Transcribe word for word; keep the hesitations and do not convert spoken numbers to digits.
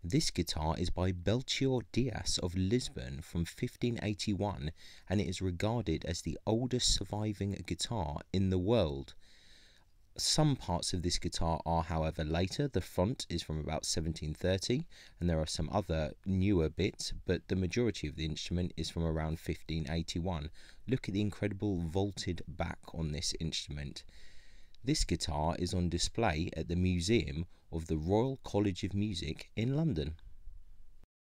This guitar is by Belchior Dias of Lisbon from fifteen eighty-one, and it is regarded as the oldest surviving guitar in the world. Some parts of this guitar are, however, later. The front is from about seventeen thirty, and there are some other newer bits, but the majority of the instrument is from around fifteen eighty-one. Look at the incredible vaulted back on this instrument. This guitar is on display at the Museum of the Royal College of Music in London.